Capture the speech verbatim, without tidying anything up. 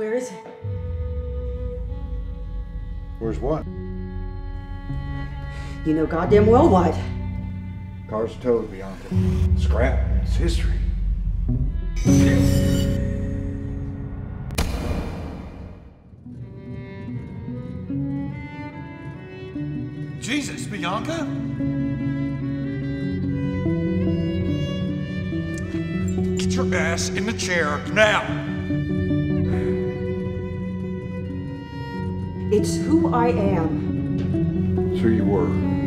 Where is it? Where's what? You know goddamn well what. Car's towed, Bianca. Scrap. It's history. Jesus, Bianca! Get your ass in the chair now! It's who I am. It's who you were.